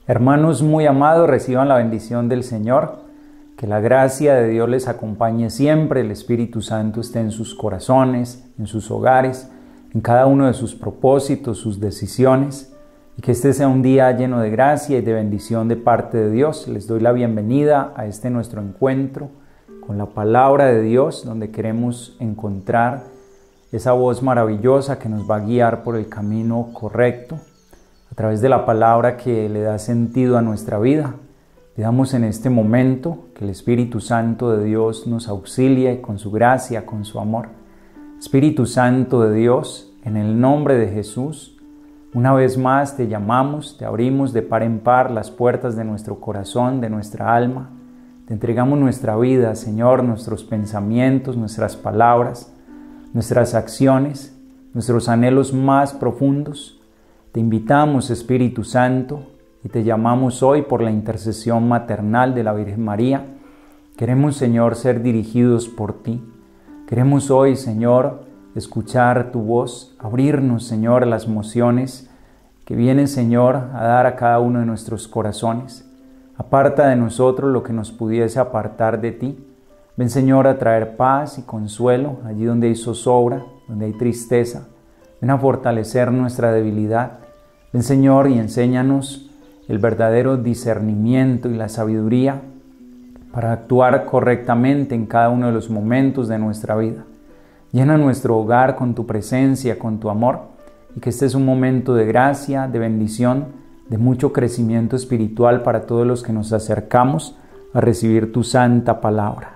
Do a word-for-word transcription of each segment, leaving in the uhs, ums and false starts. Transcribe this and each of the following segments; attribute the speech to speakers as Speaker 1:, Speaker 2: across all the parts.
Speaker 1: Hermanos muy amados, reciban la bendición del Señor. Que la gracia de Dios les acompañe siempre. El Espíritu Santo esté en sus corazones, en sus hogares, en cada uno de sus propósitos, sus decisiones. Y que este sea un día lleno de gracia y de bendición de parte de Dios. Les doy la bienvenida a este nuestro encuentro con la palabra de Dios, donde queremos encontrar esa voz maravillosa que nos va a guiar por el camino correcto, a través de la palabra que le da sentido a nuestra vida. Pidamos en este momento que el Espíritu Santo de Dios nos auxilie con su gracia, con su amor. Espíritu Santo de Dios, en el nombre de Jesús, una vez más te llamamos, te abrimos de par en par las puertas de nuestro corazón, de nuestra alma. Te entregamos nuestra vida, Señor, nuestros pensamientos, nuestras palabras, nuestras acciones, nuestros anhelos más profundos. Te invitamos, Espíritu Santo, y te llamamos hoy por la intercesión maternal de la Virgen María. Queremos, Señor, ser dirigidos por ti. Queremos hoy, Señor, escuchar tu voz, abrirnos, Señor, a las emociones que vienen, Señor, a dar a cada uno de nuestros corazones. Aparta de nosotros lo que nos pudiese apartar de ti. Ven, Señor, a traer paz y consuelo allí donde hay zozobra, donde hay tristeza. Ven a fortalecer nuestra debilidad. Ven, Señor, y enséñanos el verdadero discernimiento y la sabiduría para actuar correctamente en cada uno de los momentos de nuestra vida. Llena nuestro hogar con tu presencia, con tu amor, y que este es un momento de gracia, de bendición, de mucho crecimiento espiritual para todos los que nos acercamos a recibir tu santa palabra.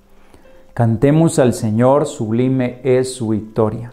Speaker 1: Cantemos al Señor, sublime es su victoria.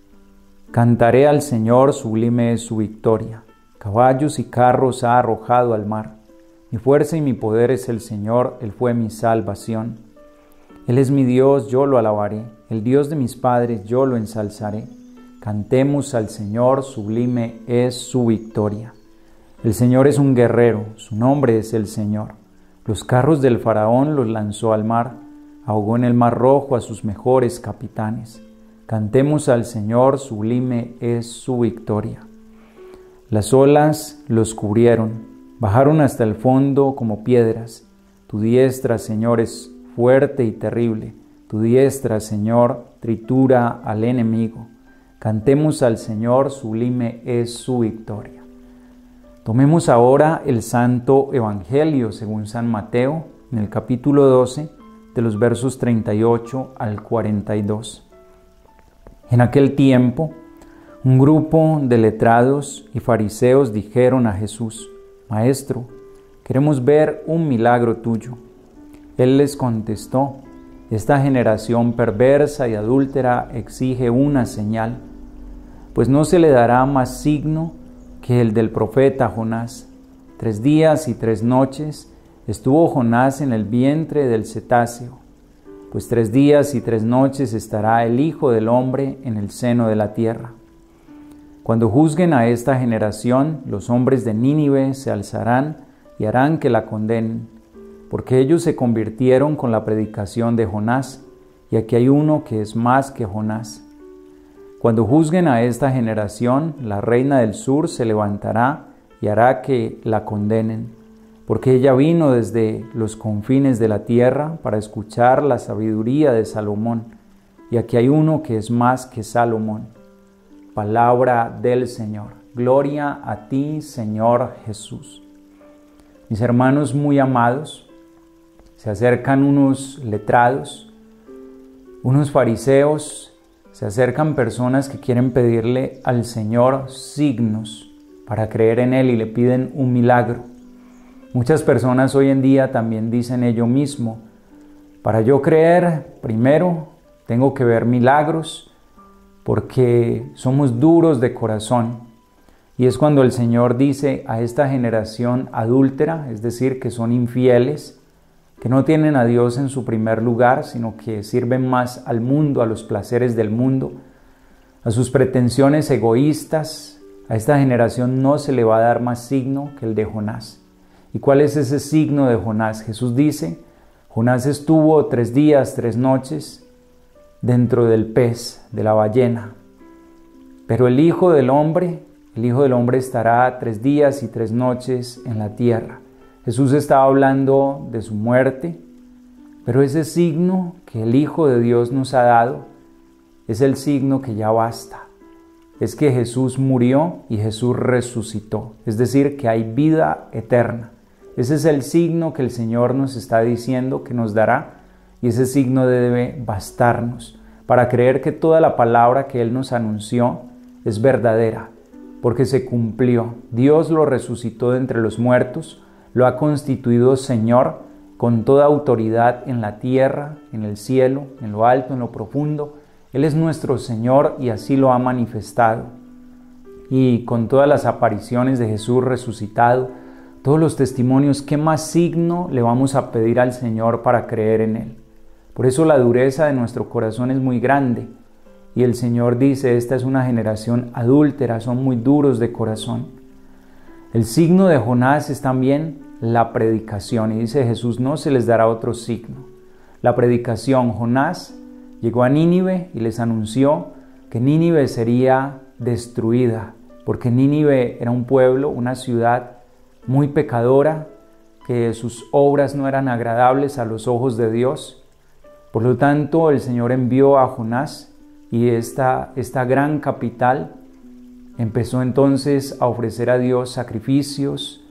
Speaker 1: Cantaré al Señor, sublime es su victoria. Caballos y carros ha arrojado al mar. Mi fuerza y mi poder es el Señor, Él fue mi salvación. Él es mi Dios, yo lo alabaré. El Dios de mis padres, yo lo ensalzaré. Cantemos al Señor, sublime es su victoria. El Señor es un guerrero, su nombre es el Señor. Los carros del faraón los lanzó al mar, ahogó en el mar rojo a sus mejores capitanes. Cantemos al Señor, sublime es su victoria. Las olas los cubrieron, bajaron hasta el fondo como piedras. Tu diestra, Señor, es fuerte y terrible. Tu diestra, Señor, tritura al enemigo. Cantemos al Señor, sublime es su victoria. Tomemos ahora el Santo Evangelio según San Mateo, en el capítulo doce, de los versos treinta y ocho al cuarenta y dos. En aquel tiempo, un grupo de letrados y fariseos dijeron a Jesús: Maestro, queremos ver un milagro tuyo. Él les contestó: Esta generación perversa y adúltera exige una señal, pues no se le dará más signo que el del profeta Jonás. Tres días y tres noches estuvo Jonás en el vientre del cetáceo. Pues tres días y tres noches estará el Hijo del Hombre en el seno de la tierra. Cuando juzguen a esta generación, los hombres de Nínive se alzarán y harán que la condenen, porque ellos se convirtieron con la predicación de Jonás, y aquí hay uno que es más que Jonás. Cuando juzguen a esta generación, la reina del sur se levantará y hará que la condenen, porque ella vino desde los confines de la tierra para escuchar la sabiduría de Salomón, y aquí hay uno que es más que Salomón. Palabra del Señor. Gloria a ti, Señor Jesús. Mis hermanos muy amados, se acercan unos letrados, unos fariseos, se acercan personas que quieren pedirle al Señor signos para creer en Él y le piden un milagro. Muchas personas hoy en día también dicen ello mismo: para yo creer, primero tengo que ver milagros, porque somos duros de corazón. Y es cuando el Señor dice a esta generación adúltera, es decir, que son infieles, que no tienen a Dios en su primer lugar, sino que sirven más al mundo, a los placeres del mundo, a sus pretensiones egoístas. A esta generación no se le va a dar más signo que el de Jonás. ¿Y cuál es ese signo de Jonás? Jesús dice: Jonás estuvo tres días, tres noches dentro del pez, de la ballena. Pero el Hijo del Hombre el Hijo del Hombre estará tres días y tres noches en la tierra. Jesús estaba hablando de su muerte, pero ese signo que el Hijo de Dios nos ha dado es el signo que ya basta. Es que Jesús murió y Jesús resucitó, es decir, que hay vida eterna. Ese es el signo que el Señor nos está diciendo que nos dará, y ese signo debe bastarnos para creer que toda la palabra que Él nos anunció es verdadera, porque se cumplió. Dios lo resucitó de entre los muertos, lo ha constituido Señor con toda autoridad en la tierra, en el cielo, en lo alto, en lo profundo. Él es nuestro Señor y así lo ha manifestado. Y con todas las apariciones de Jesús resucitado, todos los testimonios, ¿qué más signo le vamos a pedir al Señor para creer en Él? Por eso la dureza de nuestro corazón es muy grande. Y el Señor dice, esta es una generación adúltera, son muy duros de corazón. El signo de Jonás es también la predicación. Y dice Jesús, no se les dará otro signo. La predicación, Jonás llegó a Nínive y les anunció que Nínive sería destruida, porque Nínive era un pueblo, una ciudad muy pecadora, que sus obras no eran agradables a los ojos de Dios. Por lo tanto, el Señor envió a Jonás y esta, esta gran capital empezó entonces a ofrecer a Dios sacrificios,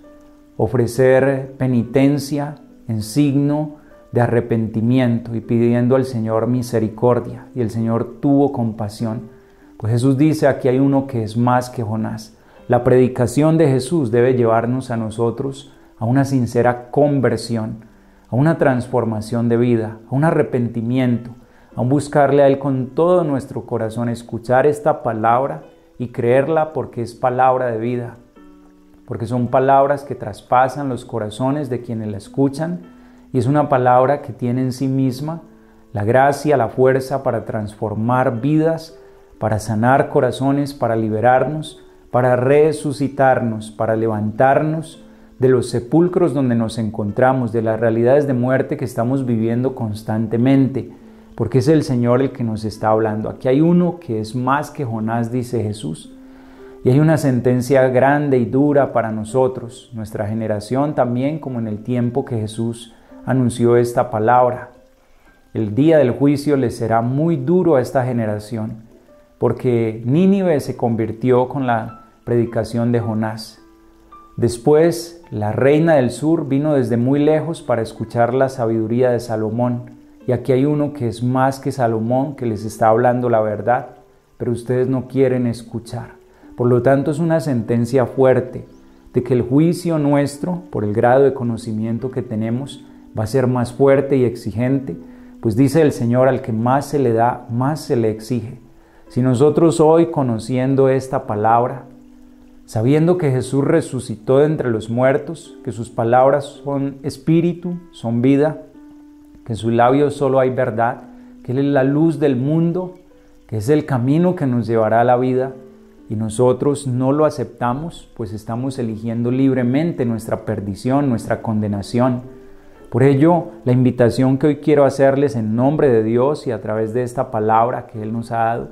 Speaker 1: ofrecer penitencia en signo de arrepentimiento y pidiendo al Señor misericordia. Y el Señor tuvo compasión. Pues Jesús dice, aquí hay uno que es más que Jonás. La predicación de Jesús debe llevarnos a nosotros a una sincera conversión, a una transformación de vida, a un arrepentimiento, a un buscarle a Él con todo nuestro corazón, escuchar esta palabra y creerla porque es palabra de vida, porque son palabras que traspasan los corazones de quienes la escuchan y es una palabra que tiene en sí misma la gracia, la fuerza para transformar vidas, para sanar corazones, para liberarnos, para resucitarnos, para levantarnos de los sepulcros donde nos encontramos, de las realidades de muerte que estamos viviendo constantemente, porque es el Señor el que nos está hablando. Aquí hay uno que es más que Jonás, dice Jesús, y hay una sentencia grande y dura para nosotros, nuestra generación también, como en el tiempo que Jesús anunció esta palabra. El día del juicio le será muy duro a esta generación, porque Nínive se convirtió con la predicación de Jonás. Después, la reina del sur vino desde muy lejos para escuchar la sabiduría de Salomón. Y aquí hay uno que es más que Salomón, que les está hablando la verdad, pero ustedes no quieren escuchar. Por lo tanto, es una sentencia fuerte de que el juicio nuestro, por el grado de conocimiento que tenemos, va a ser más fuerte y exigente, pues dice el Señor, al que más se le da, más se le exige. Si nosotros hoy, conociendo esta palabra, sabiendo que Jesús resucitó de entre los muertos, que sus palabras son espíritu, son vida, que en sus labios solo hay verdad, que Él es la luz del mundo, que es el camino que nos llevará a la vida, y nosotros no lo aceptamos, pues estamos eligiendo libremente nuestra perdición, nuestra condenación. Por ello, la invitación que hoy quiero hacerles en nombre de Dios y a través de esta palabra que Él nos ha dado,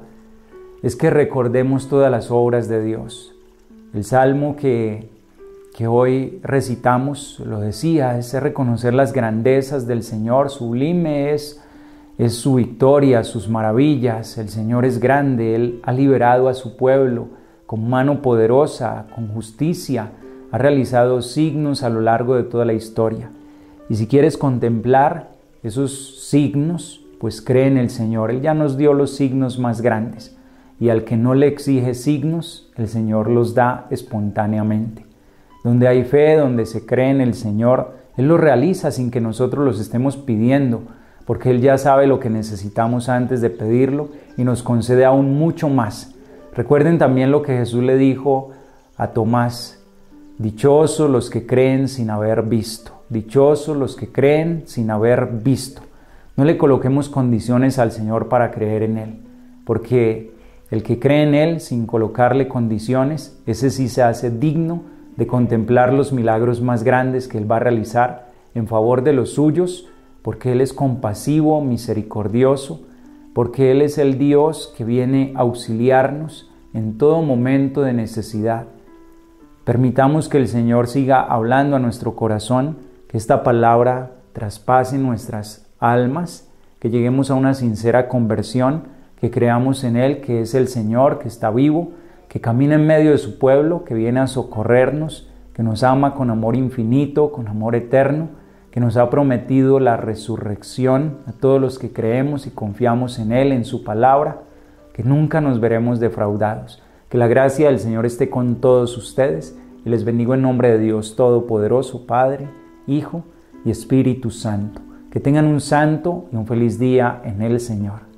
Speaker 1: es que recordemos todas las obras de Dios. El salmo que, que hoy recitamos lo decía, es reconocer las grandezas del Señor, sublime es, es su victoria, sus maravillas. El Señor es grande, Él ha liberado a su pueblo con mano poderosa, con justicia, ha realizado signos a lo largo de toda la historia. Y si quieres contemplar esos signos, pues cree en el Señor. Él ya nos dio los signos más grandes. Y al que no le exige signos, el Señor los da espontáneamente. Donde hay fe, donde se cree en el Señor, Él los realiza sin que nosotros los estemos pidiendo, porque Él ya sabe lo que necesitamos antes de pedirlo y nos concede aún mucho más. Recuerden también lo que Jesús le dijo a Tomás, dichosos los que creen sin haber visto, dichosos los que creen sin haber visto. No le coloquemos condiciones al Señor para creer en Él, porque el que cree en Él sin colocarle condiciones, ese sí se hace digno de contemplar los milagros más grandes que Él va a realizar en favor de los suyos, porque Él es compasivo, misericordioso, porque Él es el Dios que viene a auxiliarnos, en todo momento de necesidad. Permitamos que el Señor siga hablando a nuestro corazón, que esta palabra traspase nuestras almas, que lleguemos a una sincera conversión, que creamos en Él, que es el Señor, que está vivo, que camina en medio de su pueblo, que viene a socorrernos, que nos ama con amor infinito, con amor eterno, que nos ha prometido la resurrección a todos los que creemos y confiamos en Él, en su palabra, que nunca nos veremos defraudados. Que la gracia del Señor esté con todos ustedes y les bendigo en nombre de Dios Todopoderoso, Padre, Hijo y Espíritu Santo. Que tengan un santo y un feliz día en el Señor.